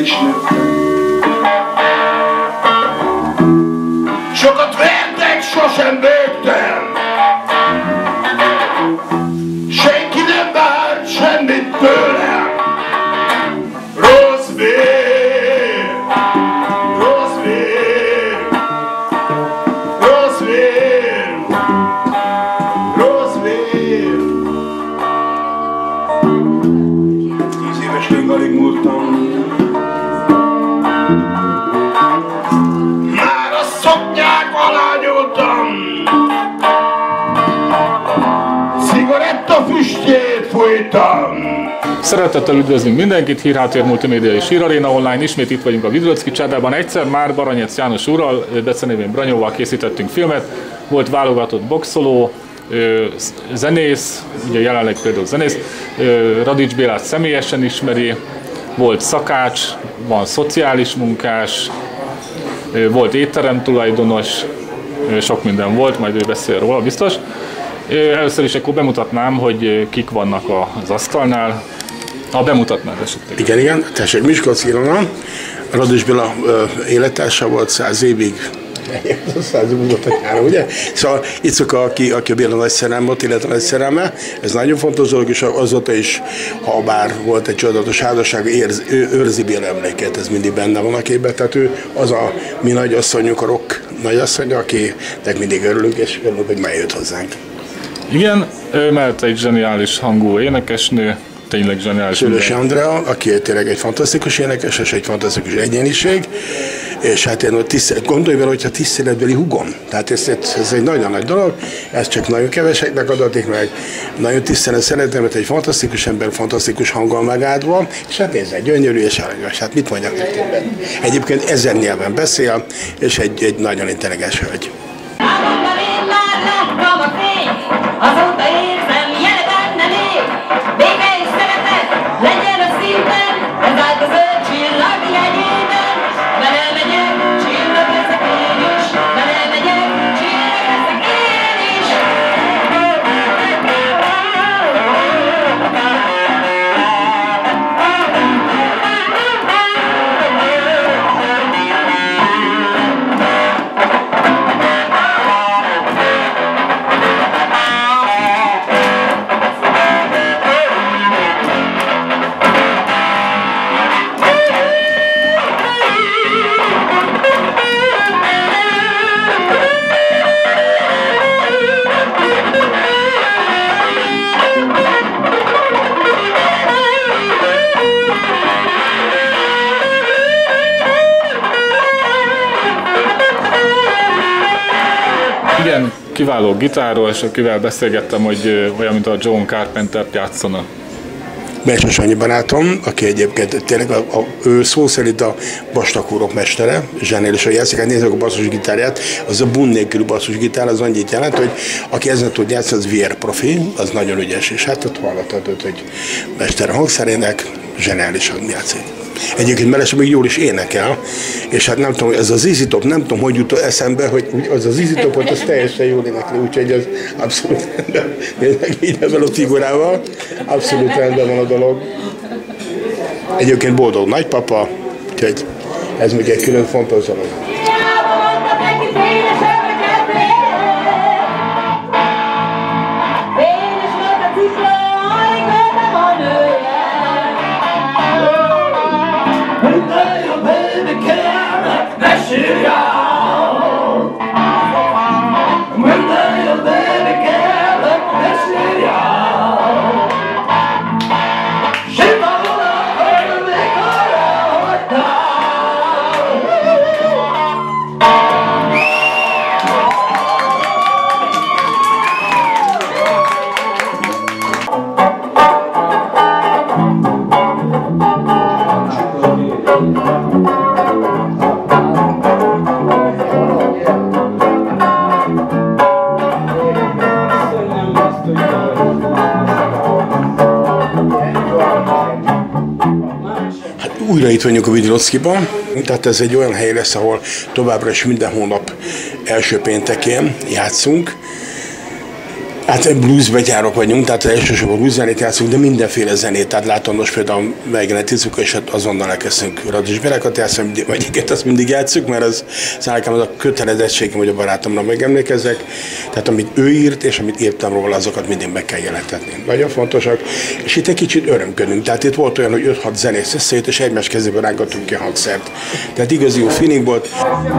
ismer. Sokat vertek, sosem bőgtem. Senki nem várt semmit tőlem. Rossz vér, rossz vér, rossz vér, rossz vér. 10 évesen alig múltam. Már a szoknyák alá nyúltam. Cigaretta füstjét fújtam. Szeretettel üdvözlünk mindenkit, Hírháttér Multimédia és Híraréna Online. Ismét itt vagyunk a Vidrocki csádában. Egyszer már Baranyec János úrral, becenévén Branyóval készítettünk filmet. Volt válogatott boxoló, zenész, ugye jelenleg például zenész, Radics Bélát személyesen ismeri, volt szakács, van szociális munkás, volt étterem tulajdonos, sok minden volt, majd ő beszél róla biztos. Először is akkor bemutatnám, hogy kik vannak az asztalnál. Ha bemutatnád esetleg. Igen, tessék, Miskolczi Ilona, Radics Béla élettársa volt 100 évig. 100 évig, ugye? Szóval itt szok, aki a Béla nagy szerelme volt, illetve nagy szerelme. Ez nagyon fontos dolog, és azóta is, ha bár volt egy csodálatos házasság, ő őrzi Béla emléket, ez mindig benne van a képben. Tehát ő az a mi nagyasszonyunk, a rock nagyasszonya, akinek mindig örülünk, és örülünk, hogy már jött hozzánk. Igen, mert egy zseniális hangú énekesnő, tényleg zseniális. Szőlősi Andrea, aki tényleg egy fantasztikus énekes, és egy fantasztikus egyéniség, és hát én gondolj vele, hogyha tiszteletbeli húgom. Tehát ez egy nagyon nagy dolog, ez csak nagyon keveseknek adatik meg, nagyon tisztelen szeretem, mert egy fantasztikus ember, fantasztikus hanggal megáldva, és hát nézd, gyönyörű és aranyos, hát mit mondjak többet. Egyébként 1000 nyelven beszél, és egy nagyon intelligens hölgy. Azóta érzem, jele bennem ég, béke és szeretet, legyen a szívben, ez állt a zöld csillag jegyében. Vele megyek, csillag leszek én is, vele megyek, csillag leszek én is. Igen, kiváló gitáros, akivel beszélgettem, hogy olyan, mint a John Carpenter-t játszana. Belső Sanyi barátom, aki egyébként tényleg ő szó szerint a vastakúrok mestere, zseniálisan játszik, hát nézzük a basszusgitárját, az a bun nélkülű basszusgitár, az annyit jelent, hogy aki ezen tud játszani, az VR profi, az nagyon ügyes, és hát ott hallottad, hogy mester hangszerének zseniálisan játszik. Egyébként mellesleg még jól is énekel, és hát nem tudom, ez az Easy Top, nem tudom, hogy jut eszembe, hogy az Easy Topot, az teljesen jól énekli, úgyhogy az abszolút rendben, így ebben a figurával, abszolút rendben van a dolog. Egyébként boldog nagypapa, úgyhogy ez még egy külön fontos dolog. Újra itt vagyunk a Vidrockiban, tehát ez egy olyan hely lesz, ahol továbbra is minden hónap első péntekén játszunk. Hát bluesbetyárok vagyunk, tehát elsősorban blueszenét játszunk, de mindenféle zenét. Tehát látom, most például megjelentizük, és azonnal elkezdünk Radics Bélákat játszani, vagy azt mindig játszunk, mert az nekem az a kötelezettségem, hogy a barátomra megemlékezzek. Tehát amit ő írt, és amit írtam róla, azokat mindig meg kell jelentetni. Nagyon fontosak, és itt egy kicsit örömködünk. Tehát itt volt olyan, hogy 5-6 zenész összejött, és egymás kezéből rángattunk ki a hangszert. Tehát igazi jó feeling volt.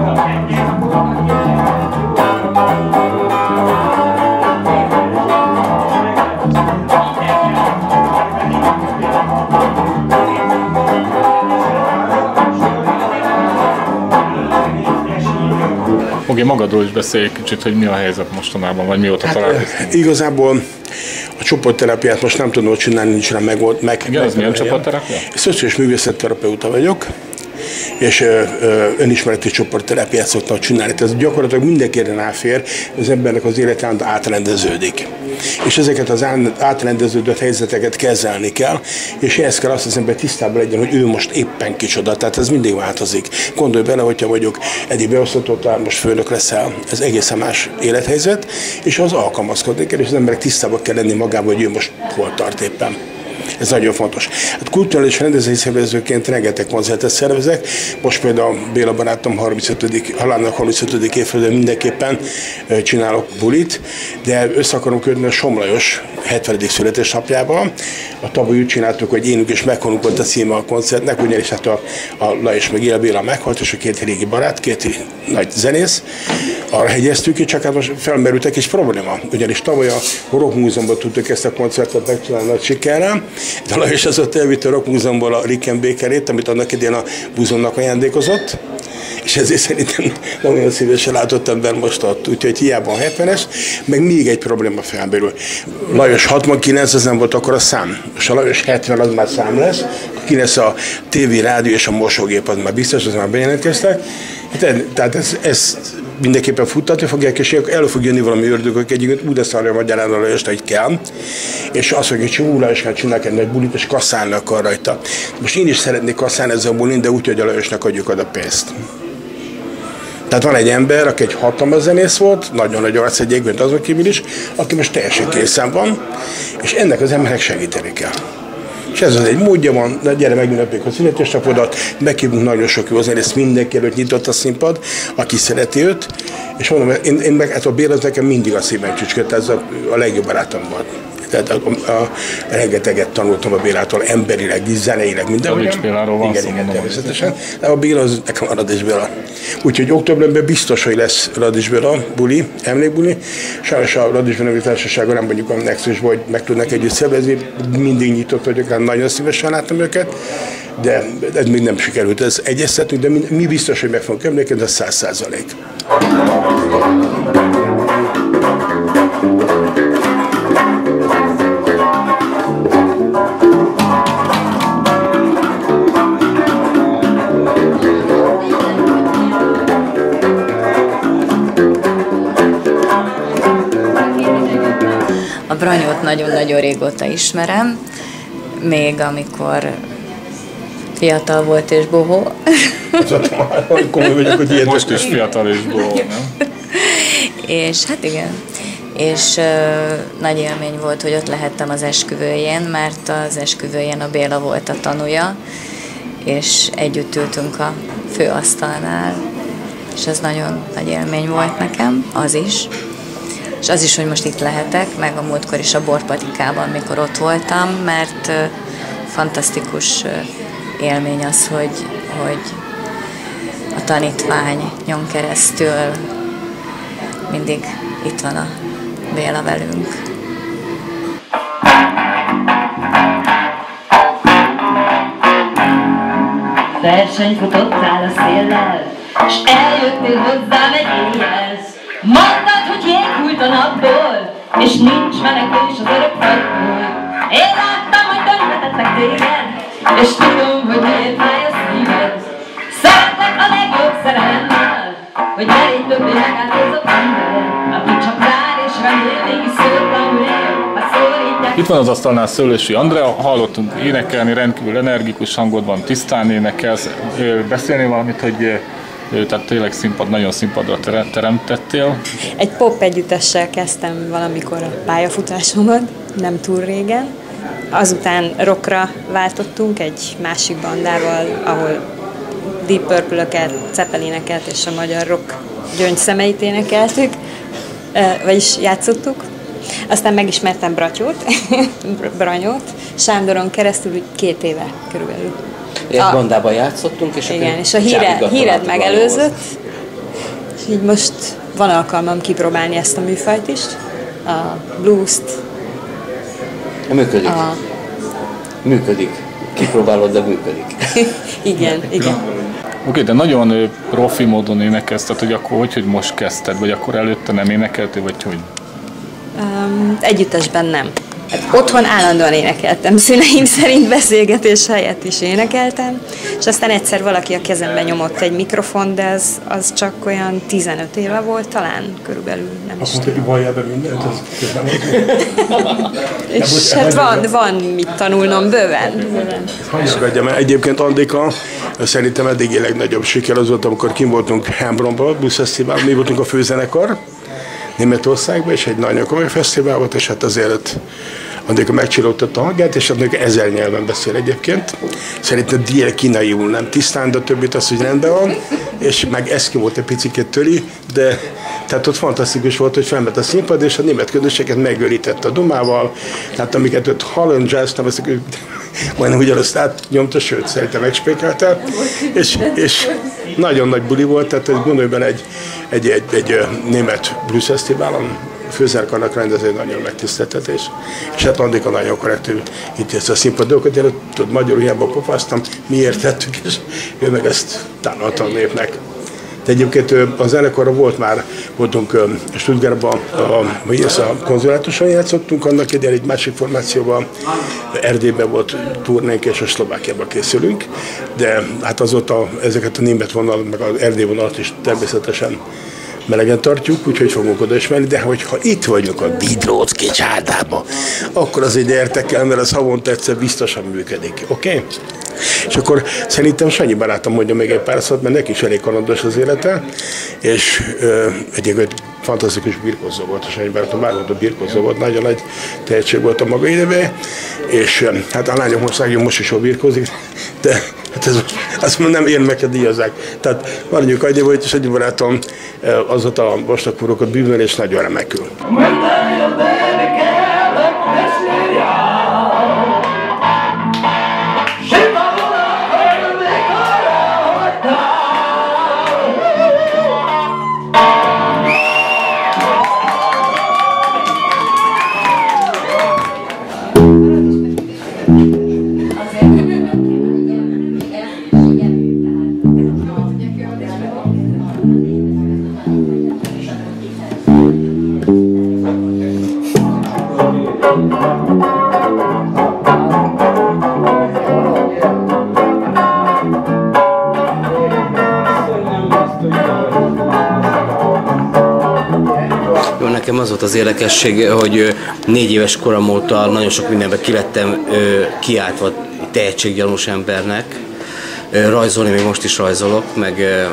Oké, magadról is beszélj egy kicsit, hogy mi a helyzet mostanában, vagy mióta találkoztunk. Igazából a csoportterápiát most nem tudom csinálni, nincs rá meg. Igen, ez milyen csoportterápia? Szociális művészetterapeuta vagyok, és önismereti csoportterápiát szoktam csinálni. Tehát gyakorlatilag mindenkire ráfér, az embernek az élete átrendeződik. És ezeket az átrendeződött helyzeteket kezelni kell, és ehhez kell azt az ember tisztában legyen, hogy ő most éppen kicsoda. Tehát ez mindig változik. Gondolj bele, hogyha vagyok eddig beosztottal, most főnök leszel, ez egészen más élethelyzet, és az alkalmazkodni kell, és az emberek tisztában kell lenni magában, hogy ő most hol tart éppen. Ez nagyon fontos. Hát kulturális rendezvényszervezőként rengeteg koncertet szervezek. Most például Béla barátom halálának 35. évföldön mindenképpen csinálok bulit, de össze akarom kötni a Somlajos 70. születésnapjával. A tavaly úgy csináltuk, hogy Énünk és meghalunk volt a címe a koncertnek, ugyanis hát a Lajos meg Él Béla meghalt, és a két régi barát, két nagy zenész. Arra hegyeztük ki, csak hát most felmerültek egy probléma. Ugyanis tavaly a Rock Múzeumban tudtuk ezt a koncertet megcsinálni nagy sikerrel, de Lajos az ott elvitte a Rock Múzeumból a Rickenbackerét, amit annak idén a Buzonnak ajándékozott, és ezért szerintem nem olyan szívesen látott ember most ott, úgyhogy hiába a 70-es, meg még egy probléma felmerül. Lajos 69, az nem volt akkor a szám, és a Lajos 70 az már szám lesz, ki lesz a tévé, rádió és a mosógép, az már biztos, az már bejelentkeztek. Tehát ez mindenképpen futtatni fogják, és elő fog jönni valami ördögök egyébként, úgy lesz arra magyarán a Lajost, hogy kell. És azt mondja, hogy Lajosnál csinálnak egy nagy bulit, és kasszálnak arra rajta. Most én is szeretnék kasszálni ezzel a bulin, de úgy, hogy a Lajosnak adjuk oda pénzt. Tehát van egy ember, aki egy hatalmas zenész volt, nagyon nagy arc egyébként azon kívül is, aki most teljesen készen van, és ennek az embernek segíteni kell. És ez az egy módja van, de gyere megünnepeljük a születésnapodat, meghívunk nagyon sok jó zenészt, mindenki előtt nyitott a színpad, aki szereti őt, és mondom, én meg, hát a Béla az nekem mindig a szívem csücskött, ez a legjobb barátom volt. Tehát rengeteget tanultam a Bélától, emberileg, zeneileg, mindenhol. Radics Béláról van szó, igen, természetesen. De a Béla az nekem a Radics Béla. Úgyhogy októberben biztos, hogy lesz Radics Béla buli, emlékbuli. Sajnos a Radics Béla Társaságon nem mondjuk a Nexusban, hogy meg tudnak együtt szervezni. Mindig nyitott vagyok, nagyon szívesen látom őket, de ez még nem sikerült. Ez egyeztetünk, de mi biztos, hogy meg fogunk emlékezni, ez 100%. A Branyót nagyon-nagyon régóta ismerem, még amikor fiatal volt és bohó. Most is fiatal és bohó, nem? És hát igen, és nagy élmény volt, hogy ott lehettem az esküvőjén, mert az esküvőjén a Béla volt a tanúja, és együtt ültünk a főasztalnál, és ez nagyon nagy élmény volt nekem, az is. És az is, hogy most itt lehetek, meg a múltkor is a borpatikában, mikor ott voltam, mert fantasztikus élmény az, hogy a tanítványon keresztül mindig itt van a Béla velünk. Versenyfutottál a széllel, s eljöttél hozzám egy éjjel. Mondtad, hogy jéghult a napból, és nincs menekvés az örök fagyból. Én láttam, hogy döntetettek téged, és tudom, hogy miért fáj a szíved. Szeretlek a legjobb szerelemmel, hogy elég többé megáldozott ember, aki csak vár és remél, mégis szótlanul él, ha szólítják. Itt van az asztalnál Szőlősi Andrea, hallottunk énekelni, rendkívül energikus hangod van, tisztán énekelsz. Beszélni valamit, hogy tehát tényleg nagyon színpadra teremtettél. Egy pop együttessel kezdtem valamikor a pályafutásomat, nem túl régen. Azután rockra váltottunk egy másik bandával, ahol Deep Purple-öket, Zeppelineket és a magyar rock gyöngyszemeit énekeltük, vagyis játszottuk. Aztán megismertem Branyót, Sándoron keresztül 2 éve körülbelül. Egy bandában játszottunk, és igen, és a híred megelőzött, és így most van alkalmam kipróbálni ezt a műfajt is, a blues-t. Működik. Működik. Kipróbálod, de működik. Igen. Oké, de nagyon profi módon énekelsz, tehát hogy akkor hogy most kezdted, vagy akkor előtte nem énekeltél, vagy hogy? Együttesben nem. Hát otthon állandóan énekeltem, szüleim szerint beszélgetés helyett is énekeltem, és aztán egyszer valaki a kezembe nyomott egy mikrofon, de az csak olyan 15 éve volt talán, körülbelül, nem is tudom. Azt mondta, hogy mindent, és hát van mit tanulnom bőven. Ragadjam el. Egyébként Andika szerintem eddigi legnagyobb siker az volt, amikor kim voltunk Hembronban, Blues Fesztivál, mi voltunk a főzenekar Németországban, és egy nagyon komoly fesztivál volt, és hát azért Andika megcsillogtatta a hangját, és Andika 1000 nyelven beszél egyébként. Szerintem dél kínaiul nem tisztán, de többit az, hogy rendben van, és meg eszki volt egy picit töli, de tehát ott fantasztikus volt, hogy felment a színpad, és a német közösséget megőrítette a dumával, tehát amiket ott Holland Jazz, nem ezt majdnem ugyanazt átnyomta, sőt, szerintem megspékelte, és nagyon nagy buli volt, tehát gondolj benne egy német blues fesztiválon, főzenekarnak rendező nagyon megtiszteltetés. És hát Andika nagyon korrektül intézte a színpadokat, én ott magyarul hiába pofáztam, miért tettük, és ő meg ezt tálalta a népnek. De egyébként a zenekarra voltunk Stuttgartban, a konzulátuson játszottunk, annak egy másik formációban, Erdélyben volt turnénk, és a Szlovákiában készülünk, de hát azóta ezeket a német vonalat, meg az Erdély vonalat is természetesen melegen tartjuk, úgyhogy fogunk oda ismerni, de hogyha itt vagyunk a Vidróczki csárdában, akkor azért gyertek el, mert az havonta egyszer biztosan működik, oké? És akkor szerintem Sanyi barátom mondja még egy pár szót, mert neki is elég kalandos az élete, és egyébként fantasztikus birkózó volt a Sanyi barátom, bármilyen birkózó volt, nagyon nagy tehetség volt a maga idejében, és hát a lányok most is jól birkózik, de hát ez azt mondom, nem érmeket díjazzák. Tehát maradjunk annyi, hogy Sanyi barátom azóta a vastagfúrókat bűvöl, és nagyon remekül. Nekem az volt az érdekesség, hogy 4 éves korom óta nagyon sok mindenben kilettem kiáltva tehetséggyanús embernek. Rajzolni még most is rajzolok, meg...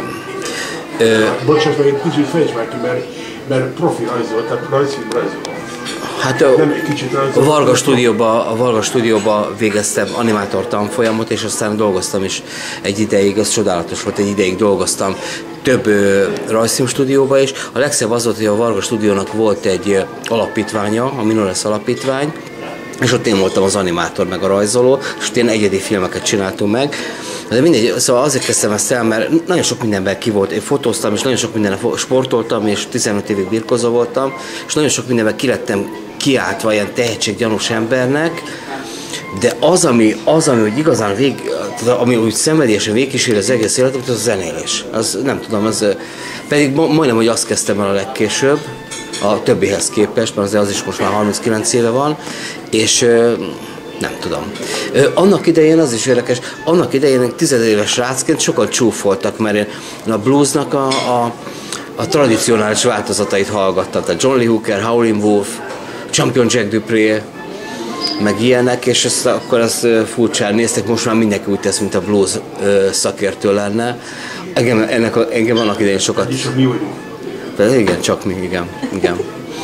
Bocsánat, meg egy kicsit fejtsd meg ki, mert profi rajzol, tehát rajzfilm rajzol. Hát a Varga stúdióba végeztem animátor tanfolyamot, és aztán dolgoztam is egy ideig, az csodálatos volt, egy ideig dolgoztam több rajzfilm stúdióba is. A legszebb az volt, hogy a Varga stúdiónak volt egy alapítványa, a Minores alapítvány, és ott én voltam az animátor, meg a rajzoló, és ott én egyedi filmeket csináltunk meg. De mindegy, szóval azért kezdtem ezt el, mert nagyon sok mindenben ki volt. Én fotóztam, és nagyon sok mindenben sportoltam, és 15 évig birkózó voltam, és nagyon sok mindenben kilettem kiáltva ilyen tehetséggyanús embernek, de az, ami hogy igazán ami úgy szenvedélyesen végigkíséri az egész életet, az a zenélés. Az nem tudom, pedig majdnem, hogy azt kezdtem el a legkésőbb, a többihez képest, mert az is most már 39 éve van, és nem tudom. Annak idején az is érdekes, annak idején 10 éves srácként sokan csúfoltak, mert én a bluesnak a tradicionális változatait hallgattam, tehát John Lee Hooker, Howlin' Wolf, Champion Jack Dupree, meg ilyenek, és akkor furcsán néztek, most már mindenki úgy tesz, mint a blues szakértő lenne. Engem annak idején sokat... És mi vagyunk. De igen, csak mi, igen.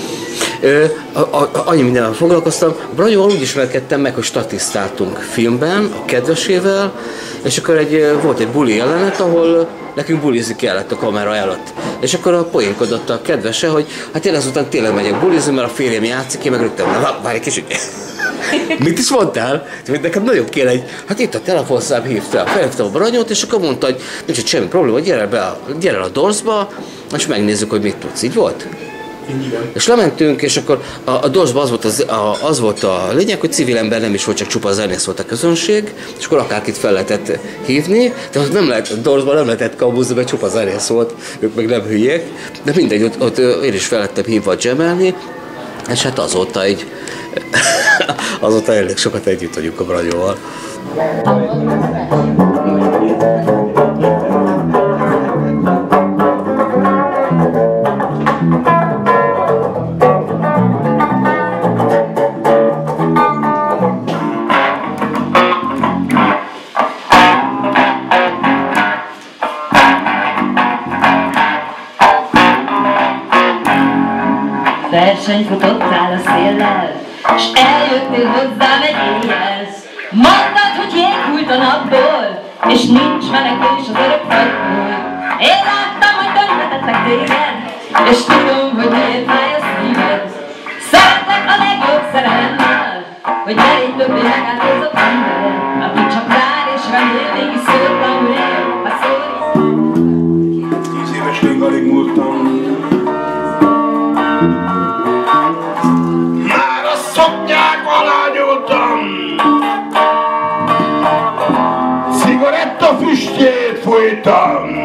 Annyi mindennel foglalkoztam. Branyóval úgy ismerkedtem meg, hogy statisztáltunk filmben, a kedvesével, és akkor volt egy buli jelenet, ahol nekünk bulizni kellett a kamera előtt. És akkor a poénkodott a kedvese, hogy hát én azután tényleg megyek bulizni, mert a férjem játszik, én meg rögtön, várj egy kicsit. Mit is mondtál? Nekem nagyobb kéne hát itt a telefonszám hívta, felhívtam a Branyót, és akkor mondta, hogy nincs itt semmi probléma, gyere el a Dorsba, és megnézzük, hogy mit tudsz. Így volt? Igen. És lementünk, és akkor a Dorsban az volt a lényeg, hogy civil ember nem is volt, csak csupa zenész volt a közönség, és akkor akárkit fel lehetett hívni, de a Dorsban nem lehetett kamuzni, mert csupa zenész volt, ők meg nem hülyék, de mindegy, ott én is fel lettem hívva jamelni, és hát azóta elég sokat együtt vagyunk a Branyóval. Versenyfutottál a széllel, s eljöttél hozzám egy éjjel. Mondtad, hogy jéghult a napból, és nincs menekvés az örök fagyból. Én láttam, hogy tönkretettek téged, és tudom, hogy miért fáj a szíved. Szeretlek a legjobb szerelemmel, hogy ne légy többé megáltozok minden. Aki csak vár és remél, mégis szóltam rél, ha szólsz. 10 éves könyv alig múltam. Már a szoknyák alá nyúltam. Cigaretta füstjét fújtam.